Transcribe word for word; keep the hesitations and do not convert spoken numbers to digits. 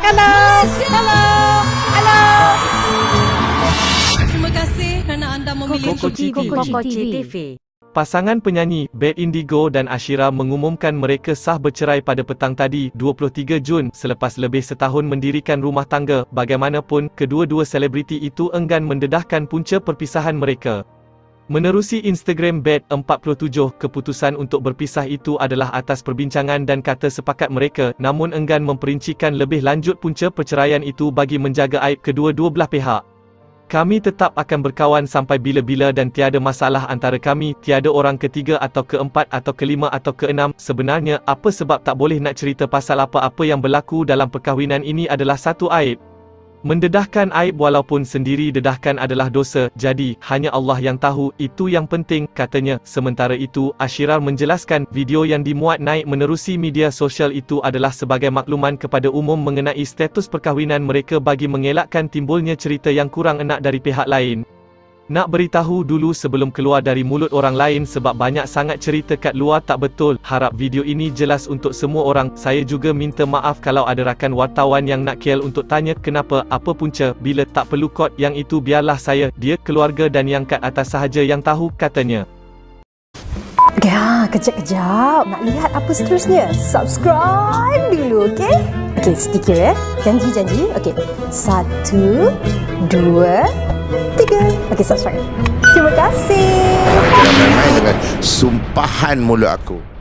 Hello. Hello. Hello. Terima kasih kerana anda memilih Kokoci T V. Pasangan penyanyi Bad Indigo dan Ashira mengumumkan mereka sah bercerai pada petang tadi, dua puluh tiga Jun, selepas lebih setahun mendirikan rumah tangga. Bagaimanapun, kedua-dua selebriti itu enggan mendedahkan punca perpisahan mereka. Menerusi Instagram Bad empat puluh tujuh, keputusan untuk berpisah itu adalah atas perbincangan dan kata sepakat mereka, namun enggan memperincikan lebih lanjut punca perceraian itu bagi menjaga aib kedua-dua belah pihak. Kami tetap akan berkawan sampai bila-bila dan tiada masalah antara kami, tiada orang ketiga atau keempat atau kelima atau keenam. Sebenarnya, apa sebab tak boleh nak cerita pasal apa-apa yang berlaku dalam perkahwinan ini adalah satu aib. Mendedahkan aib walaupun sendiri dedahkan adalah dosa, jadi, hanya Allah yang tahu, itu yang penting, katanya. Sementara itu, Ashira menjelaskan, video yang dimuat naik menerusi media sosial itu adalah sebagai makluman kepada umum mengenai status perkahwinan mereka bagi mengelakkan timbulnya cerita yang kurang enak dari pihak lain. Nak beritahu dulu sebelum keluar dari mulut orang lain sebab banyak sangat cerita kat luar tak betul. Harap video ini jelas untuk semua orang. Saya juga minta maaf kalau ada rakan wartawan yang nak K L untuk tanya kenapa, apa punca, bila tak perlu kod, yang itu biarlah saya, dia, keluarga dan yang kat atas sahaja yang tahu, katanya. Ya, kejap-kejap. Nak lihat apa seterusnya? Subscribe dulu, okey? Okey, sedikit ya. Janji-janji. Okey. Satu, dua, tiga. Okey, subscribe. Terima kasih. Jangan main-main dengan sumpahan mulut aku.